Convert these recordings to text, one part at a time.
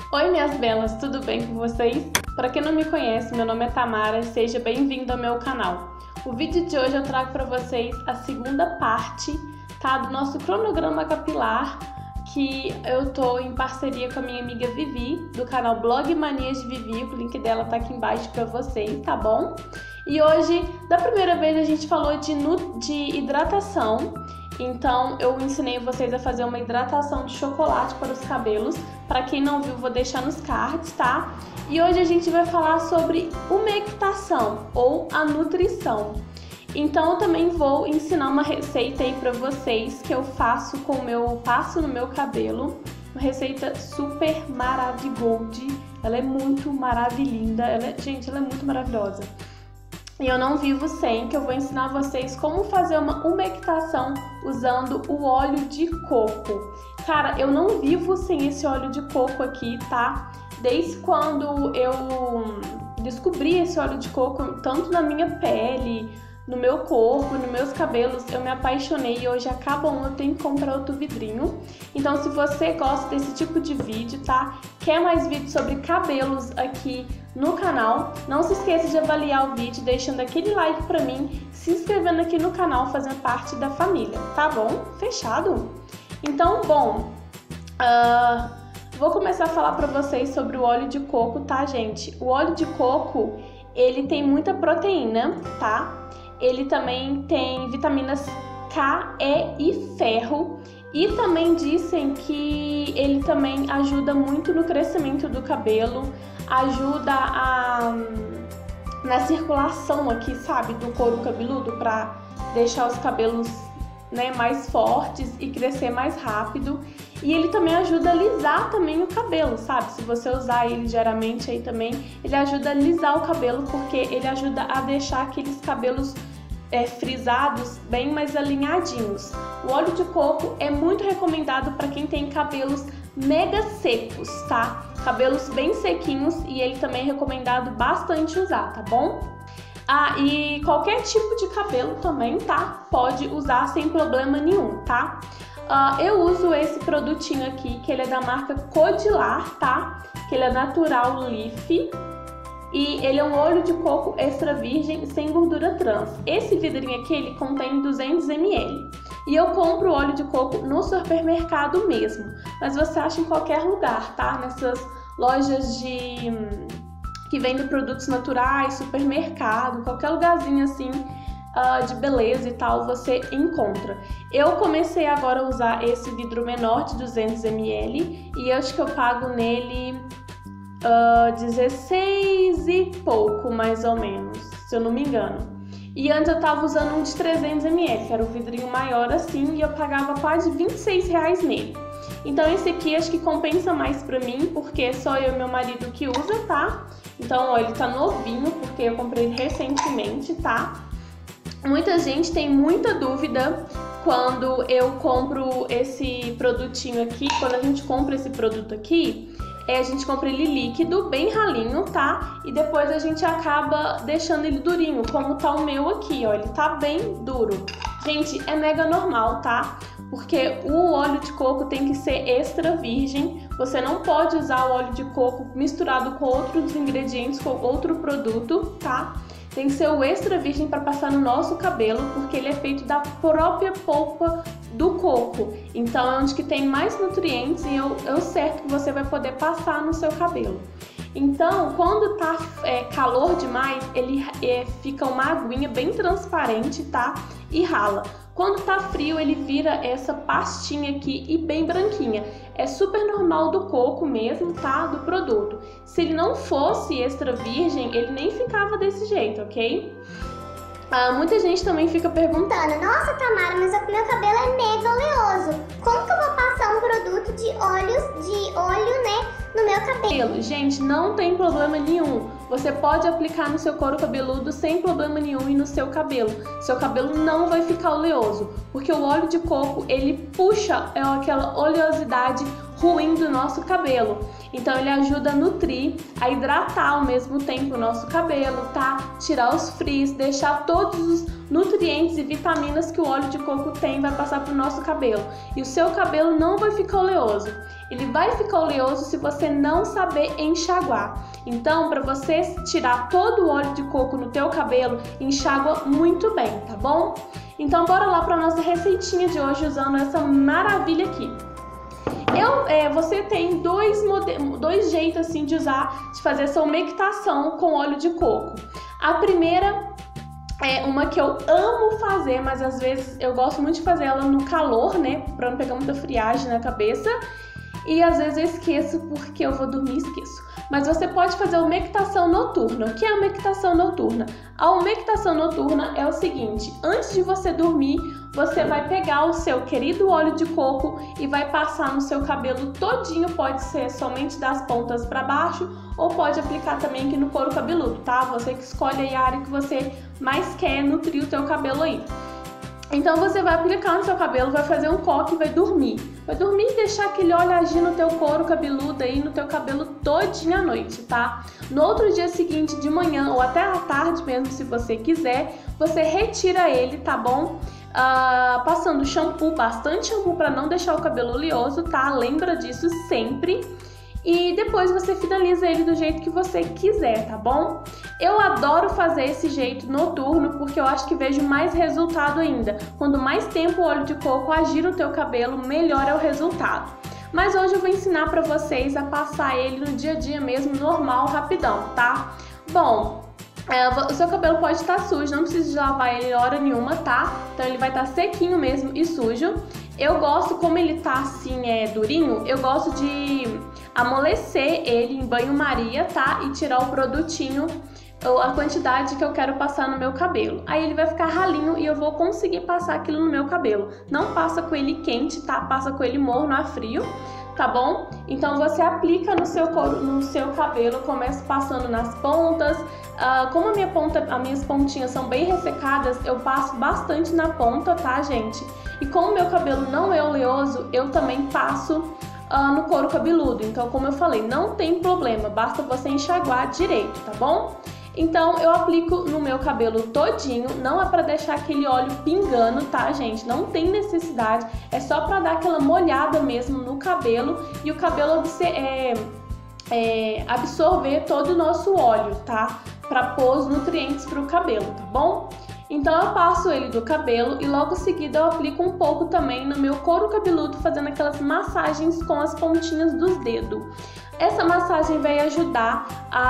Oi, minhas belas, tudo bem com vocês? Para quem não me conhece, meu nome é Tamara e seja bem-vindo ao meu canal. O vídeo de hoje eu trago para vocês a segunda parte, tá, do nosso cronograma capilar, que eu tô em parceria com a minha amiga Vivi, do canal Blog Manias de Vivi, o link dela tá aqui embaixo para vocês, tá bom? E hoje, da primeira vez, a gente falou de hidratação. Então, eu ensinei vocês a fazer uma hidratação de chocolate para os cabelos. Para quem não viu, vou deixar nos cards, tá? E hoje a gente vai falar sobre umectação ou a nutrição. Então, eu também vou ensinar uma receita aí para vocês que eu passo no meu cabelo. Uma receita super maravigold. Ela é muito maravilhinda. Gente, ela é muito maravilhosa. E eu não vivo sem, que eu vou ensinar vocês como fazer uma umectação usando o óleo de coco. Cara, eu não vivo sem esse óleo de coco aqui, tá? Desde quando eu descobri esse óleo de coco, tanto na minha pele, no meu corpo, nos meus cabelos, eu me apaixonei e hoje acaba eu tenho que comprar outro vidrinho. Então, se você gosta desse tipo de vídeo, tá? Quer mais vídeos sobre cabelos aqui no canal, não se esqueça de avaliar o vídeo, deixando aquele like pra mim, se inscrevendo aqui no canal, fazendo parte da família, tá bom? Fechado? Então, bom, vou começar a falar pra vocês sobre o óleo de coco, tá, gente? O óleo de coco, ele tem muita proteína, tá? Ele também tem vitaminas K, E e ferro. E também dizem que ele também ajuda muito no crescimento do cabelo, ajuda na circulação aqui, sabe, do couro cabeludo, para deixar os cabelos, né, mais fortes e crescer mais rápido. E ele também ajuda a alisar também o cabelo, sabe? Se você usar ele diariamente aí também, ele ajuda a alisar o cabelo, porque ele ajuda a deixar aqueles cabelos frisados, bem mais alinhadinhos. O óleo de coco é muito recomendado para quem tem cabelos mega secos, tá? Cabelos bem sequinhos, e ele também é recomendado bastante usar, tá bom? E qualquer tipo de cabelo também, tá? Pode usar sem problema nenhum, tá? Eu uso esse produtinho aqui, que ele é da marca Codilar, tá? Que ele é Natural Leaf. E ele é um óleo de coco extra virgem sem gordura trans. Esse vidrinho aqui, ele contém 200 ml. E eu compro óleo de coco no supermercado mesmo. Mas você acha em qualquer lugar, tá? Nessas lojas que vendem produtos naturais, supermercado, qualquer lugarzinho assim de beleza e tal, você encontra. Eu comecei agora a usar esse vidro menor de 200 ml. E acho que eu pago nele 16 e pouco, mais ou menos, se eu não me engano. E antes eu tava usando um de 300 ml, que era o vidrinho maior assim, e eu pagava quase R$26 nele. Então esse aqui acho que compensa mais pra mim, porque só eu e meu marido que usa, tá? Então, ó, ele tá novinho, porque eu comprei ele recentemente, tá? Muita gente tem muita dúvida quando eu compro esse produtinho aqui, quando a gente compra esse produto aqui, a gente compra ele líquido, bem ralinho, tá? E depois a gente acaba deixando ele durinho, como tá o meu aqui, ó. Ele tá bem duro. Gente, é mega normal, tá? Porque o óleo de coco tem que ser extra virgem. Você não pode usar o óleo de coco misturado com outros ingredientes, com outro produto, tá? Tem que ser o extra virgem para passar no nosso cabelo, porque ele é feito da própria polpa do coco. Então é onde que tem mais nutrientes e eu certo que você vai poder passar no seu cabelo. Então, quando tá calor demais, ele fica uma aguinha bem transparente, tá? E rala. Quando tá frio, ele vira essa pastinha aqui e bem branquinha. É super normal do coco mesmo, tá? Do produto. Se ele não fosse extra virgem, ele nem ficava desse jeito, ok? Muita gente também fica perguntando: nossa, Tamara, mas o meu cabelo é mega oleoso. Como que eu vou passar um produto de óleo, né, no meu cabelo? Gente, não tem problema nenhum. Você pode aplicar no seu couro cabeludo sem problema nenhum e no seu cabelo. Seu cabelo não vai ficar oleoso, porque o óleo de coco, ele puxa aquela oleosidade ruim do nosso cabelo. Então ele ajuda a nutrir, a hidratar ao mesmo tempo o nosso cabelo, tá? Tirar os frizz, deixar todos os nutrientes e vitaminas que o óleo de coco tem vai passar pro nosso cabelo. E o seu cabelo não vai ficar oleoso. Ele vai ficar oleoso se você não saber enxaguar. Então, para você tirar todo o óleo de coco no teu cabelo, enxágua muito bem, tá bom? Então, bora lá para nossa receitinha de hoje usando essa maravilha aqui. Você tem dois jeitos assim de fazer essa umectação com óleo de coco. A primeira é uma que eu amo fazer, mas às vezes eu gosto muito de fazer ela no calor, né? Pra não pegar muita friagem na cabeça. E às vezes eu esqueço porque eu vou dormir e esqueço. Mas você pode fazer a umectação noturna. O que é a umectação noturna? A umectação noturna é o seguinte: antes de você dormir, você vai pegar o seu querido óleo de coco e vai passar no seu cabelo todinho. Pode ser somente das pontas para baixo ou pode aplicar também aqui no couro cabeludo, tá? Você que escolhe aí a área que você mais quer nutrir o teu cabelo aí. Então você vai aplicar no seu cabelo, vai fazer um coque e vai dormir. Vai dormir e deixar aquele óleo agir no teu couro cabeludo aí, no teu cabelo todinho à noite, tá? No outro dia seguinte, de manhã ou até à tarde mesmo, se você quiser, você retira ele, tá bom? Passando shampoo, bastante shampoo para não deixar o cabelo oleoso, tá? Lembra disso sempre. E depois você finaliza ele do jeito que você quiser, tá bom? Eu adoro fazer esse jeito noturno porque eu acho que vejo mais resultado ainda. Quanto mais tempo o óleo de coco agir no teu cabelo, melhor é o resultado. Mas hoje eu vou ensinar pra vocês a passar ele no dia a dia mesmo, normal, rapidão, tá? Bom, o seu cabelo pode estar sujo, não precisa de lavar ele hora nenhuma, tá? Então ele vai estar sequinho mesmo e sujo. Eu gosto, como ele tá assim, durinho, eu gosto de amolecer ele em banho-maria, tá? E tirar o produtinho, a quantidade que eu quero passar no meu cabelo. Aí ele vai ficar ralinho e eu vou conseguir passar aquilo no meu cabelo. Não passa com ele quente, tá? Passa com ele morno a frio, tá bom? Então você aplica no seu cabelo, começa passando nas pontas. Como as minhas pontinhas são bem ressecadas, eu passo bastante na ponta, tá, gente? E como o meu cabelo não é oleoso, eu também passo no couro cabeludo. Então, como eu falei, não tem problema, basta você enxaguar direito, tá bom? Então, eu aplico no meu cabelo todinho, não é pra deixar aquele óleo pingando, tá, gente? Não tem necessidade, é só pra dar aquela molhada mesmo no cabelo e o cabelo absorver todo o nosso óleo, tá? Pra pôr os nutrientes pro cabelo, tá bom? Então eu passo ele do cabelo e logo em seguida eu aplico um pouco também no meu couro cabeludo, fazendo aquelas massagens com as pontinhas dos dedos. Essa massagem vai ajudar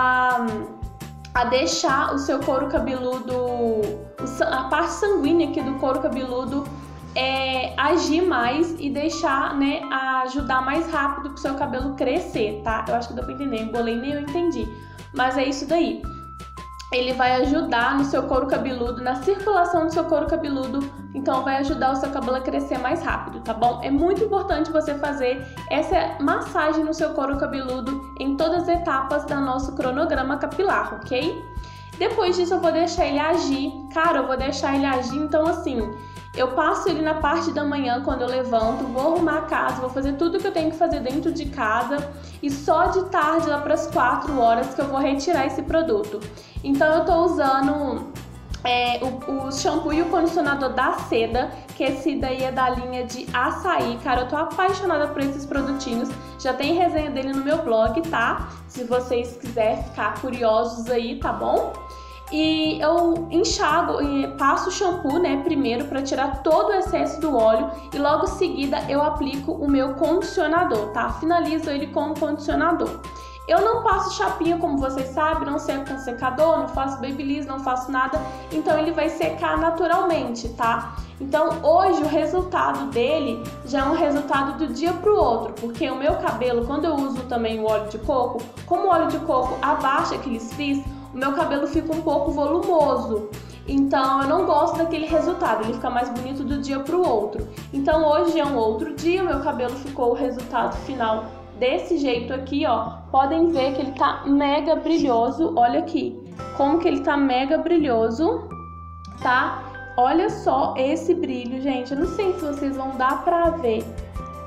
a deixar o seu couro cabeludo, a parte sanguínea aqui do couro cabeludo agir mais e deixar, né, ajudar mais rápido pro seu cabelo crescer, tá? Eu acho que deu pra entender, embolei nem eu entendi, mas é isso daí. Ele vai ajudar no seu couro cabeludo, na circulação do seu couro cabeludo, então vai ajudar o seu cabelo a crescer mais rápido, tá bom? É muito importante você fazer essa massagem no seu couro cabeludo em todas as etapas do nosso cronograma capilar, ok? Depois disso eu vou deixar ele agir, cara, eu vou deixar ele agir, então assim, eu passo ele na parte da manhã quando eu levanto, vou arrumar a casa, vou fazer tudo que eu tenho que fazer dentro de casa e só de tarde lá para as 4 horas que eu vou retirar esse produto. Então eu tô usando o shampoo e o condicionador da Seda, que esse daí é da linha de açaí. Cara, eu tô apaixonada por esses produtinhos, já tem resenha dele no meu blog, tá? Se vocês quiserem ficar curiosos aí, tá bom? E eu enxago e passo o shampoo, né, primeiro para tirar todo o excesso do óleo e logo em seguida eu aplico o meu condicionador, tá? Finalizo ele com o condicionador. Eu não passo chapinha, como vocês sabem, não seco com secador, não faço babyliss, não faço nada, então ele vai secar naturalmente, tá? Então hoje o resultado dele já é um resultado do dia pro outro, porque o meu cabelo, quando eu uso também o óleo de coco, como o óleo de coco abaixa aqueles frizz, o meu cabelo fica um pouco volumoso. Então eu não gosto daquele resultado, ele fica mais bonito do dia pro outro. Então hoje é um outro dia, o meu cabelo ficou o resultado final desse jeito aqui, ó. Podem ver que ele tá mega brilhoso, olha aqui, como que ele tá mega brilhoso, tá? Olha só esse brilho, gente, eu não sei se vocês vão dar pra ver,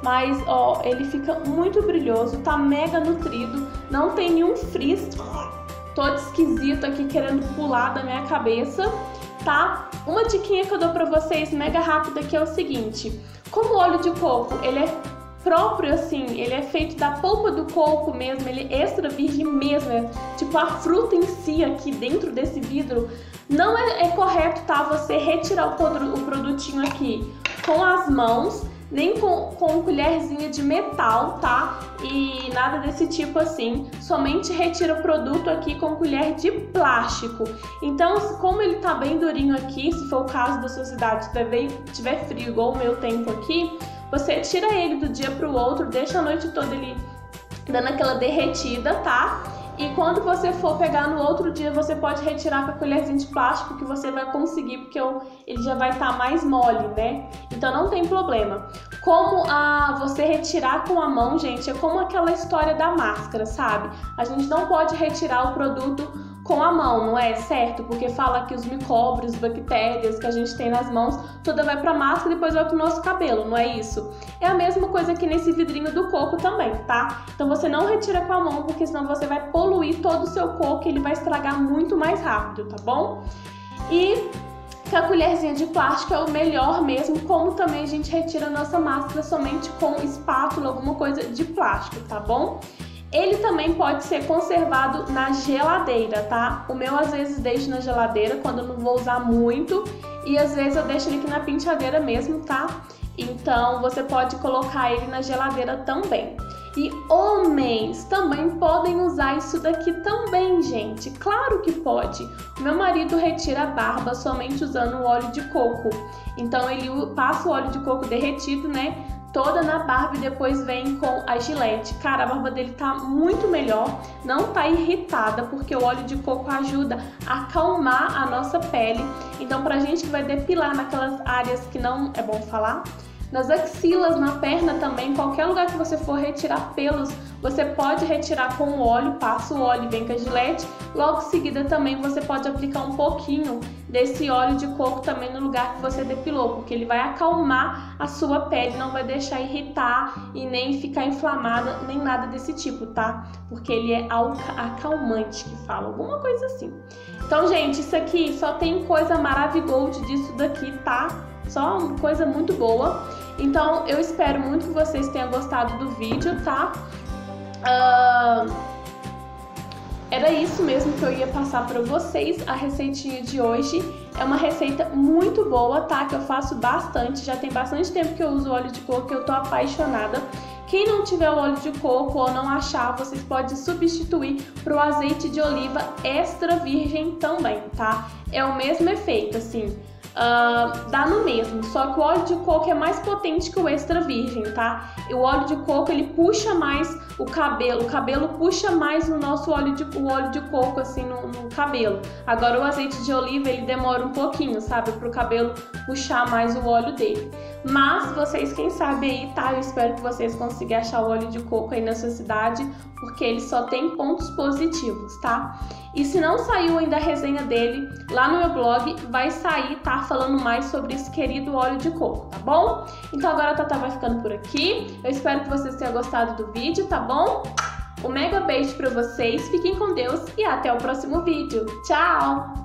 mas ó, ele fica muito brilhoso, tá mega nutrido, não tem nenhum frizz, todo esquisito aqui querendo pular da minha cabeça, tá? Uma diquinha que eu dou pra vocês mega rápida que é o seguinte, como o óleo de coco, ele é próprio assim, ele é feito da polpa do coco mesmo, ele é extra virgem mesmo, é tipo a fruta em si aqui dentro desse vidro, não é correto, tá? Você retirar o produtinho aqui com as mãos, nem com colherzinha de metal, tá? E nada desse tipo assim, somente retira o produto aqui com colher de plástico. Então, como ele tá bem durinho aqui, se for o caso da sua cidade, tiver frio igual o meu tempo aqui, você tira ele do dia pro outro, deixa a noite toda ele dando aquela derretida, tá? E quando você for pegar no outro dia, você pode retirar com a colherzinha de plástico que você vai conseguir, porque ele já vai estar mais mole, né? Então não tem problema. Como você retirar com a mão, gente, é como aquela história da máscara, sabe? A gente não pode retirar o produto com a mão, não é certo? Porque fala que os micróbios, bactérias que a gente tem nas mãos, toda vai pra máscara e depois vai pro nosso cabelo, não é isso? É a mesma coisa aqui nesse vidrinho do coco também, tá? Então você não retira com a mão, porque senão você vai poluir todo o seu coco e ele vai estragar muito mais rápido, tá bom? E que a colherzinha de plástico é o melhor mesmo, como também a gente retira a nossa máscara somente com espátula, alguma coisa de plástico, tá bom? Ele também pode ser conservado na geladeira, tá? O meu às vezes deixo na geladeira quando eu não vou usar muito e às vezes eu deixo ele aqui na penteadeira mesmo, tá? Então você pode colocar ele na geladeira também. E homens também podem usar isso daqui também, gente. Claro que pode. O meu marido retira a barba somente usando o óleo de coco. Então ele passa o óleo de coco derretido, né? Toda na barba e depois vem com a Gillette. Cara, a barba dele tá muito melhor, não tá irritada, porque o óleo de coco ajuda a acalmar a nossa pele. Então pra gente que vai depilar naquelas áreas que não é bom falar, nas axilas, na perna também, qualquer lugar que você for retirar pelos, você pode retirar com o óleo, passa o óleo e vem com a Gillette. Logo em seguida também você pode aplicar um pouquinho desse óleo de coco também no lugar que você depilou, porque ele vai acalmar a sua pele, não vai deixar irritar e nem ficar inflamada, nem nada desse tipo, tá? Porque ele é acalmante, que fala, alguma coisa assim. Então, gente, isso aqui só tem coisa maravilhosa disso daqui, tá? Só uma coisa muito boa. Então, eu espero muito que vocês tenham gostado do vídeo, tá? Era isso mesmo que eu ia passar para vocês, a receitinha de hoje. É uma receita muito boa, tá? Que eu faço bastante, já tem bastante tempo que eu uso óleo de coco, que eu tô apaixonada. Quem não tiver o óleo de coco ou não achar, vocês podem substituir pro azeite de oliva extra virgem também, tá? É o mesmo efeito, assim. Dá no mesmo, só que o óleo de coco é mais potente que o extra virgem, tá? E o óleo de coco, ele puxa mais o cabelo puxa mais o nosso óleo de coco, assim, no cabelo. Agora o azeite de oliva, ele demora um pouquinho, sabe? Pro cabelo puxar mais o óleo dele. Mas vocês, quem sabe aí, tá? Eu espero que vocês consigam achar o óleo de coco aí na sua cidade, porque ele só tem pontos positivos, tá? E se não saiu ainda a resenha dele, lá no meu blog vai sair, tá? Falando mais sobre esse querido óleo de coco, tá bom? Então agora a Tatá vai ficando por aqui. Eu espero que vocês tenham gostado do vídeo, tá bom? Um mega beijo pra vocês, fiquem com Deus e até o próximo vídeo. Tchau!